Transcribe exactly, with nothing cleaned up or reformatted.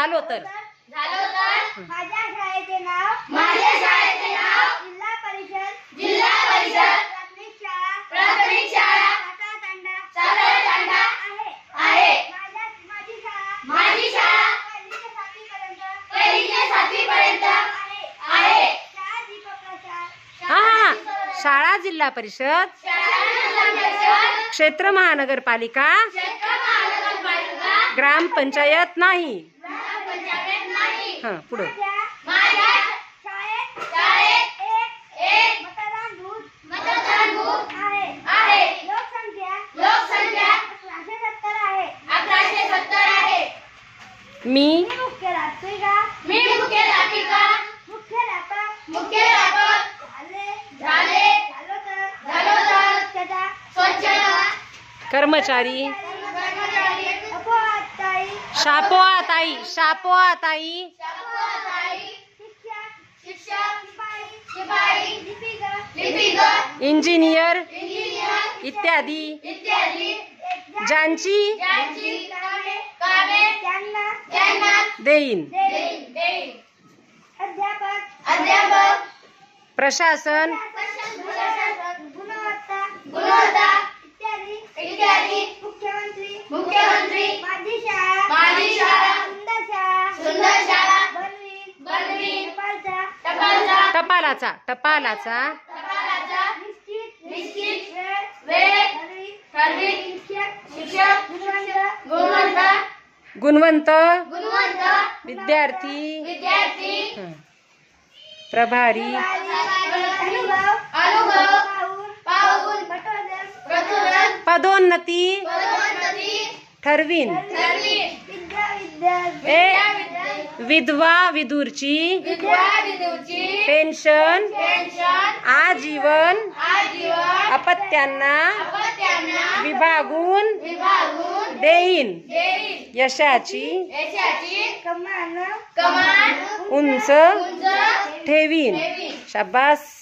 झालो तर झालो तर माझ्या शाळेचे नाव माझ्या शाळेचे नाव जिल्हा परिषद जिल्हा परिषद प्राथमिक शाळा प्राथमिक शाळा सातारतांडा सातारतांडा आहे. आहे. माझ्या माझी शाळा माझी शाळा पहिली ते सातवी पर्यंत पहिली ते सातवी पर्यंत आहे. आहे. शाळा दीपप्रसाद हा हा शाळा जिल्हा परिषद शाळा जिल्हा परिषद क्षेत्र महानगरपालिका क्षेत्र महानगरपालिका ग्रामपंचायत नाही. ग्रामपंचायत नाही. हा पुढे माझ्या माझ्या शाळेत शाळेत एक एक मतदान बूथ मतदान बूथ आहे. आहे. लोकसंख्या लोकसंख्या अकराशे सत्तर आहे. अकराशे सत्तर आहे. मी मी मुख्याध्यापिका मी मुख्याध्यापिका मुख्याध्यापक मुख्याध्यापक झाले झाले झालो तर झालो तर स्वच्छता स्वच्छता कर्मचारी कर्मचारी अपवादाई शापोआ ताई शापोआ ताई शाळाताई शिक्षक शिक्षक शिपाई शिपाई लिपिक लिपिक इंजिनियर इंजिनियर इत्यादी इत्यादी ज्यांची ज्यांची कामे कामे त्यांना त्यांना देईन. देईन देईन. अध्यापक अध्यापक प्रशासन प्रशासन गुणवत्ता गुणवत्ता इत्यादी इत्यादी मुख्यमंत्री मुख्यमंत्री माझी शाळा माझी शाळा सुंदर शाळा सुंदर शाळा बनवी बनवी नेपाळचा टपालचा टपालाचा टपालाचा टपालाचा निश्चित निश्चित वेळ वेळ ठरवी ठरवी शिक्षक शिक्षक गुणवंत गुणवंत गुणवंत गुणवंत विद्यार्थी विद्यार्थी हं. प्रभारी अनुभव अनुभव पाहून पाहून पटोदन प्रचलन पदोन्नती पदोन्नती ठरवीन. ठरवी. विद्या विद्या ए विधवा विदूरची विधवा विधूची पेन्शन पेन्शन आजीवन आजीवन अपत्यांना अपत्यांना विभागून विभागून देईन. देईन. यशाची यशाची कमान कमान उंच उंच ठेवीन. ठेवीन. शाबास.